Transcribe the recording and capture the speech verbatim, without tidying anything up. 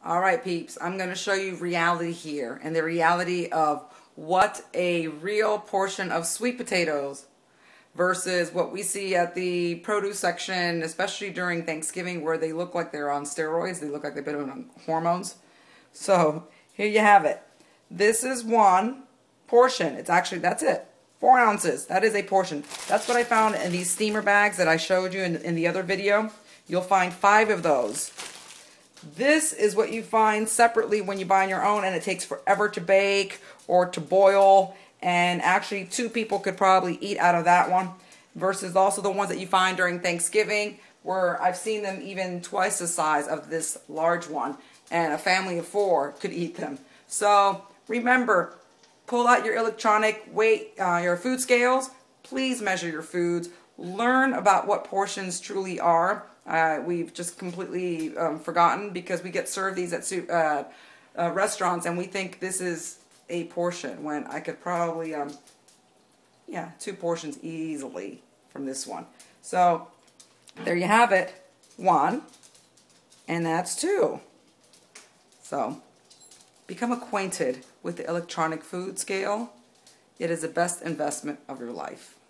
All right, peeps, I'm going to show you reality here, and the reality of what a real portion of sweet potatoes versus what we see at the produce section, especially during Thanksgiving, where they look like they're on steroids. They look like they've been on hormones. So here you have it. This is one portion. It's actually, that's it. Four ounces. That is a portion. That's what I found in these steamer bags that I showed you in, in the other video. You'll find five of those. This is what you find separately when you buy on your own, and it takes forever to bake or to boil, and actually two people could probably eat out of that one, versus also the ones that you find during Thanksgiving, where I've seen them even twice the size of this large one, and a family of four could eat them. So remember, pull out your electronic weight, uh, your food scales. Please measure your foods. Learn about what portions truly are. Uh, we've just completely um, forgotten, because we get served these at uh, uh, restaurants and we think this is a portion, when I could probably, um, yeah, two portions easily from this one. So there you have it. One, and that's two. So become acquainted with the electronic food scale. It is the best investment of your life.